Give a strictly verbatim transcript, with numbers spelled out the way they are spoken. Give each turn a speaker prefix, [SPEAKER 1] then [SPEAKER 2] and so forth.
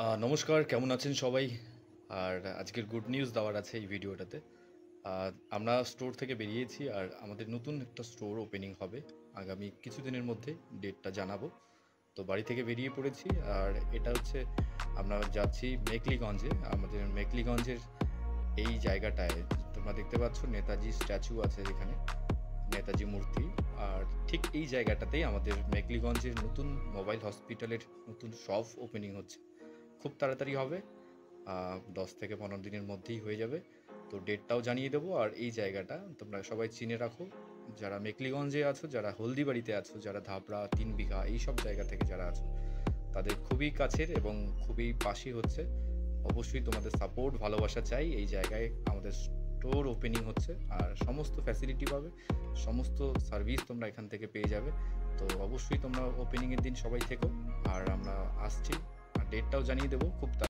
[SPEAKER 1] আ নমস্কার, কেমন আছেন সবাই? আর আজকের গুড নিউজ দেওয়ার আছে এই ভিডিওটাতে। আ আমরা স্টোর থেকে বেরিয়েছি আর আমাদের নতুন একটা স্টোর ওপেনিং হবে। আগামী কিছুদিনের মধ্যে ডেটটা জানাবো। তো বাড়ি থেকে বেরিয়ে পড়েছি আর এটা হচ্ছে আমরা যাচ্ছি মেখলিগঞ্জে। আমাদের মেখলিগঞ্জের এই জায়গাটায় তোমরা দেখতে পাচ্ছ নেতাজি স্ট্যাচু আছে এখানে, নেতাজি মূর্তি। আর ঠিক এই জায়গাটাতেই আমাদের মেখলিগঞ্জের নতুন মোবাইল হসপিটালের নতুন শপ ওপেনিং হচ্ছে। খুব তাড়াতাড়ি হবে, দশ থেকে পনেরো দিনের মধ্যেই হয়ে যাবে। তো ডেটটাও জানিয়ে দেবো। আর এই জায়গাটা তোমরা সবাই চিনে রাখো, যারা মেখলিগঞ্জে আছো, যারা হলদিবাড়িতে আছো, যারা ধাপড়া তিন বিঘা এই সব জায়গা থেকে যারা আছো, তাদের খুবই কাছের এবং খুবই পাশেই হচ্ছে। অবশ্যই তোমাদের সাপোর্ট ভালোবাসা চাই। এই জায়গায় আমাদের স্টোর ওপেনিং হচ্ছে আর সমস্ত ফ্যাসিলিটি পাবে, সমস্ত সার্ভিস তোমরা এখান থেকে পেয়ে যাবে। তো অবশ্যই তোমরা ওপেনিংয়ের দিন সবাই থেকো। আর আমরা আসছি, আর ডেটটাও জানিয়ে দেবো খুব